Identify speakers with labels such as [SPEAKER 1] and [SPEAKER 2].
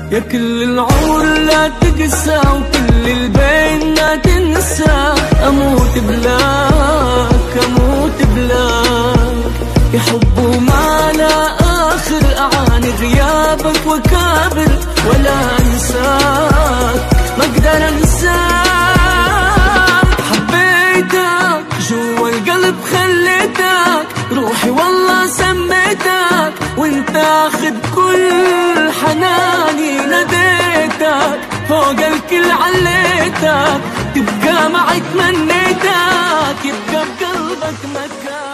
[SPEAKER 1] يا كل العمر لا تقسى وكل البين لا تنسى، أموت بلاك أموت بلاك، يا حب وما لا آخر، أعاني غيابك وكابر ولا أنساك، ما أقدر أنساك. حبيتك جوا القلب خليتك، روحي والله سميتك، وانت اخذ كل حناني، ناديتك فوق الكل عليتك، تبقى معي تمنيتك، يبقى بقلبك مكان.